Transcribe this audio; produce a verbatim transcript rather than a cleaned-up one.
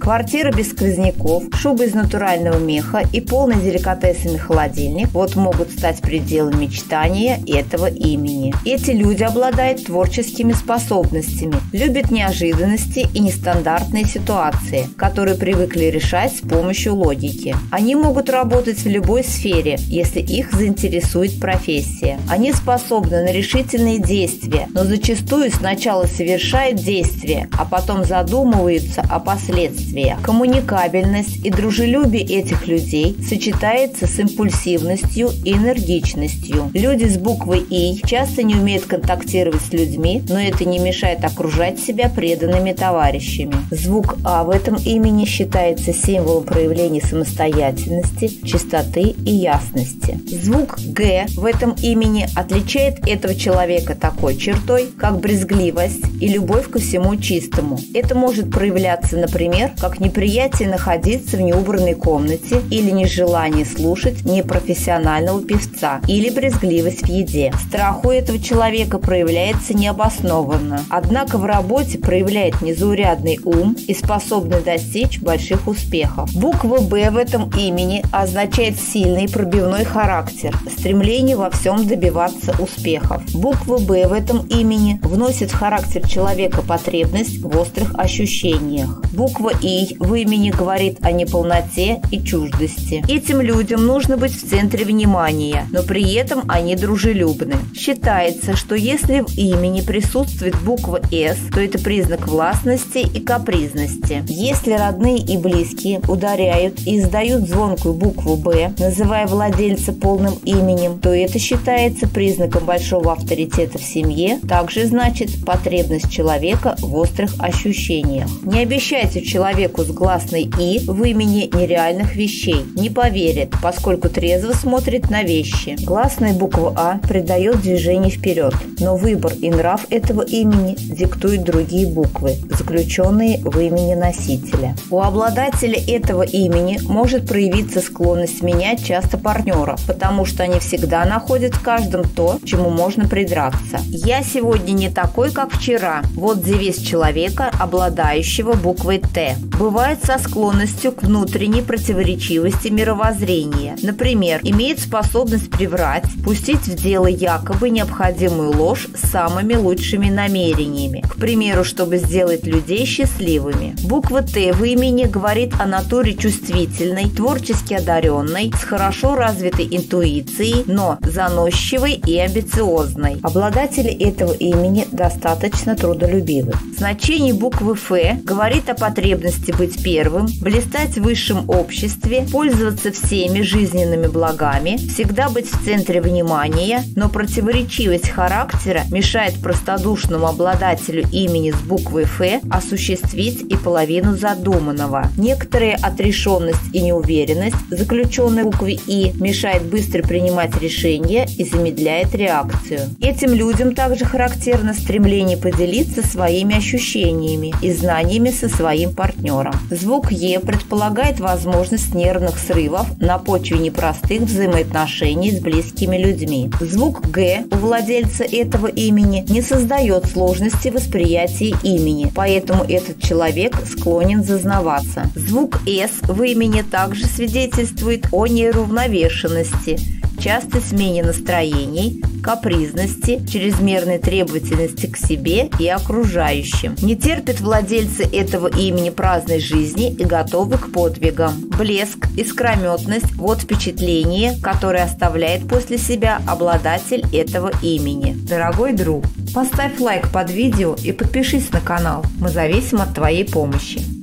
Квартира без сквозняков, шуба из натурального меха и полный деликатесами холодильник – вот могут стать пределом мечтания этого имени. Эти люди обладают творческими способностями, любят неожиданности и нестандартные ситуации, которые привыкли решать с помощью логики. Они могут работать в любой сфере, если их заинтересует профессия. Они способны на решительные действия, но зачастую сначала совершают действия, а потом задумываются о последствиях. Коммуникабельность и дружелюбие этих людей сочетается с импульсивностью и энергичностью. Люди с буквой «И» часто не умеют контактировать с людьми, но это не мешает окружать себя преданными товарищами. Звук «А» в этом имени считается символом проявления самостоятельности, чистоты и ясности. Звук «Г» в этом имени отличает этого человека такой чертой, как брезгливость и любовь ко всему чистому. Это может проявляться, например, как неприятие находиться в неубранной комнате или нежелание слушать непрофессионального певца или брезгливость в еде. Страх у этого человека проявляется необоснованно, однако в работе проявляет незаурядный ум и способный достичь больших успехов. Буква «Б» в этом имени означает сильный пробивной характер, стремление во всем добиваться успехов. Буква «Б» в этом имени вносит в характер человека потребность в острых ощущениях. Буква «И» в имени говорит о неполноте и чуждости. Этим людям нужно быть в центре внимания, но при этом они дружелюбны. Считается, что если в имени присутствует буква «С», то это признак властности и капризности. Если родные и близкие ударяют и издают звонкую букву «Б», называя владельца полным именем, то это считается признаком большого авторитета в семье, также значит потребность человека в острых ощущениях. Не обещайте человеку с гласной «И» в имени нереальных вещей. Не поверит, поскольку трезво смотрит на вещи. Гласная буква «А» придает движение вперед, но выбор и нрав этого имени диктуют другие буквы, заключенные в имени носителя. У обладателя этого имени может проявиться склонность менять часто партнеров, потому что они всегда находят в каждом то, чему можно придраться. «Я сегодня не такой, как вчера» – вот девиз человека, обладающего буквой «Т». Бывает со склонностью к внутренней противоречивости мировоззрения. Например, имеет способность приврать, пустить в дело якобы необходимую ложь с самыми лучшими намерениями, к примеру, чтобы сделать людей счастливыми. Буква «Т» в имени говорит о натуре чувствительной, творчески одаренной, с хорошо развитой интуицией, но заносчивой и амбициозной. Обладатели этого имени достаточно трудолюбивы. Значение буквы «Ф» говорит о потребности быть первым, блистать в высшем обществе, пользоваться всеми жизненными благами, всегда быть в центре внимания, но противоречивость характера мешает простодушному обладателю имени с буквой «Ф» осуществить и половину задуманного. Некоторая отрешенность и неуверенность, заключенная в букве «И», мешает быстро принимать решения и замедляет реакцию. Этим людям также характерно стремление поделиться своими ощущениями и знаниями со своим партнером. Звук «Е» предполагает возможность нервных срывов на почве непростых взаимоотношений с близкими людьми. Звук «Г» у владельца этого имени не создает сложности восприятия имени, поэтому этот человек склонен зазнаваться. Звук «С» в имени также свидетельствует о неуравновешенности, частой смене настроений, капризности, чрезмерной требовательности к себе и окружающим. Не терпят владельцы этого имени праздной жизни и готовы к подвигам. Блеск, искрометность – вот впечатление, которое оставляет после себя обладатель этого имени. Дорогой друг, поставь лайк под видео и подпишись на канал. Мы зависим от твоей помощи.